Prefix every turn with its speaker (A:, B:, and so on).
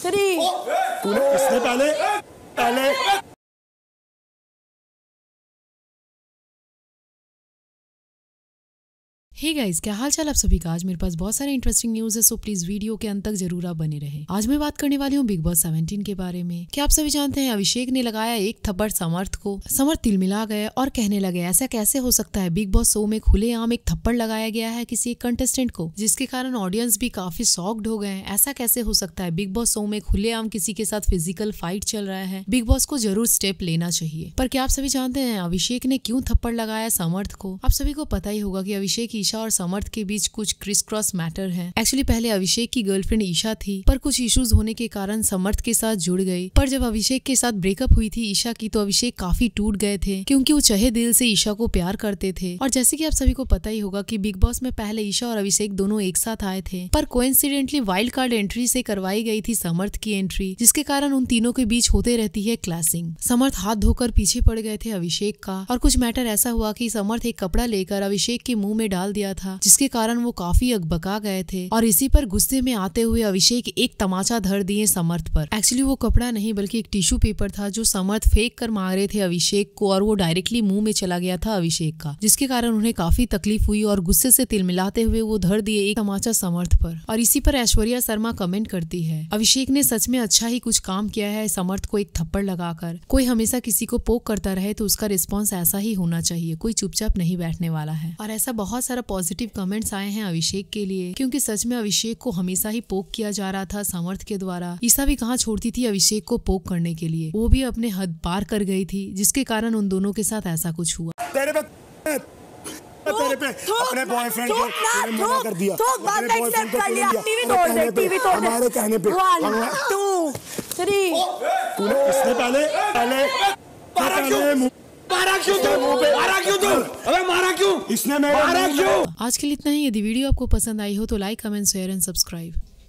A: 3
B: तूने इसने पहले
C: हे गाइस, क्या हाल चाल आप सभी का। आज मेरे पास बहुत सारे इंटरेस्टिंग न्यूज है, सो प्लीज वीडियो के अंत तक जरूर आप बने रहे। आज मैं बात करने वाली हूँ बिग बॉस 17 के बारे में। क्या आप सभी जानते हैं अभिषेक ने लगाया एक थप्पड़ समर्थ को। समर्थ तिलमिला गए और कहने लगे ऐसा कैसे हो सकता है, बिग बॉस शो में खुलेआम एक थप्पड़ लगाया गया है किसी एक कंटेस्टेंट को, जिसके कारण ऑडियंस भी काफी शॉक्ड हो गए। ऐसा कैसे हो सकता है, बिग बॉस शो में खुलेआम किसी के साथ फिजिकल फाइट चल रहा है, बिग बॉस को जरूर स्टेप लेना चाहिए। पर क्या आप सभी जानते हैं अभिषेक ने क्यों थप्पड़ लगाया समर्थ को। आप सभी को पता ही होगा कि अभिषेक और समर्थ के बीच कुछ क्रिस क्रॉस मैटर है। एक्चुअली पहले अभिषेक की गर्लफ्रेंड ईशा थी, पर कुछ इश्यूज होने के कारण समर्थ के साथ जुड़ गई। पर जब अभिषेक के साथ ब्रेकअप हुई थी ईशा की, तो अभिषेक काफी टूट गए थे, क्योंकि वो चाहे दिल से ईशा को प्यार करते थे। और जैसे कि आप सभी को पता ही होगा कि बिग बॉस में पहले ईशा और अभिषेक दोनों एक साथ आए थे, पर कोइंसिडेंटली वाइल्ड कार्ड एंट्री से करवाई गई थी समर्थ की एंट्री, जिसके कारण उन तीनों के बीच होते रहती है क्लैशिंग। समर्थ हाथ धोकर पीछे पड़ गए थे अभिषेक का, और कुछ मैटर ऐसा हुआ कि समर्थ एक कपड़ा लेकर अभिषेक के मुंह में डाल दिया था, जिसके कारण वो काफी अकबका गए थे। और इसी पर गुस्से में आते हुए अभिषेक एक तमाचा धर दिए समर्थ पर। एक्चुअली वो कपड़ा नहीं बल्कि एक टिश्यू पेपर था, जो समर्थ फेंक कर मारे थे अभिषेक को, और वो डायरेक्टली मुंह में चला गया था अभिषेक का, जिसके कारण उन्हें काफी तकलीफ हुई और गुस्से से तिलमिलाते हुए वो धर दिए एक तमाचा समर्थ पर। और इसी पर ऐश्वर्या शर्मा कमेंट करती है, अभिषेक ने सच में अच्छा ही कुछ काम किया है समर्थ को एक थप्पड़ लगाकर। कोई हमेशा किसी को पोक करता रहे तो उसका रिस्पॉन्स ऐसा ही होना चाहिए, कोई चुपचाप नहीं बैठने वाला है। और ऐसा बहुत सारा पॉजिटिव कमेंट्स आए हैं अभिषेक के लिए, क्योंकि सच में अभिषेक को हमेशा ही पोक किया जा रहा था समर्थ के द्वारा। ईशा भी कहाँ छोड़ती थी अभिषेक को पोक करने के लिए, वो भी अपने हद पार कर गई थी, जिसके कारण उन दोनों के साथ ऐसा कुछ हुआ।
B: तेरे पे अपने बॉयफ्रेंड को मना कर दिया, अपने बॉयफ्रेंड को टीवी तोड़ दे हमारे कहने पे।
A: 1 2 3
B: तूने इसने पहले मारा क्यों? इसने मारा क्यों?
C: आज के लिए इतना ही। यदि वीडियो आपको पसंद आई हो तो like, comment, share and subscribe.